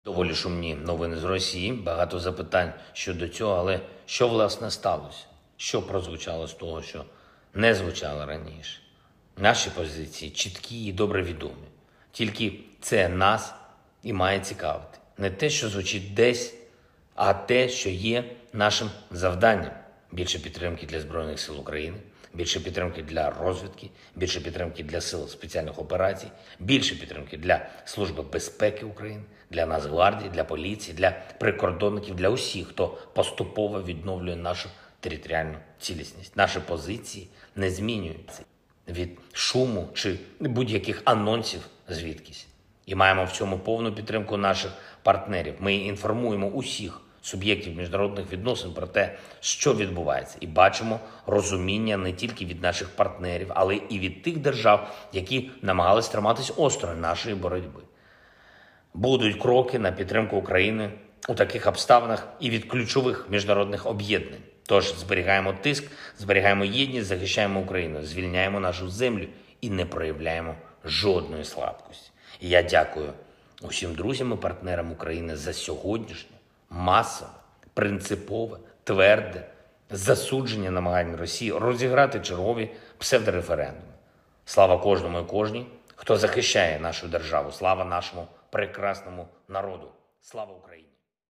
Доволі шумні новини з Росії, багато запитань щодо цього, але що, власне, сталося? Що прозвучало з того, що не звучало раніше? Наші позиції чіткі і добре відомі. Тільки це нас і має цікавити. Не те, що звучить десь, а те, що є нашим завданням. Більше підтримки для Збройних сил України, більше підтримки для розвідки, більше підтримки для сил спеціальних операцій, більше підтримки для Служби безпеки України, для Нацгвардії, для поліції, для прикордонників, для усіх, хто поступово відновлює нашу територіальну цілісність. Наші позиції не змінюються від шуму чи будь-яких анонсів звідкись. І маємо в цьому повну підтримку наших партнерів. Ми інформуємо усіх суб'єктів міжнародних відносин про те, що відбувається. І бачимо розуміння не тільки від наших партнерів, але і від тих держав, які намагались триматись осторонь нашої боротьби. Будуть кроки на підтримку України у таких обставинах і від ключових міжнародних об'єднань. Тож зберігаємо тиск, зберігаємо єдність, захищаємо Україну, звільняємо нашу землю і не проявляємо жодної слабкості. І я дякую усім друзям і партнерам України за сьогоднішнє масове, принципове, тверде засудження намагань Росії розіграти чергові псевдореферендуми. Слава кожному і кожній, хто захищає нашу державу. Слава нашому прекрасному народу. Слава Україні!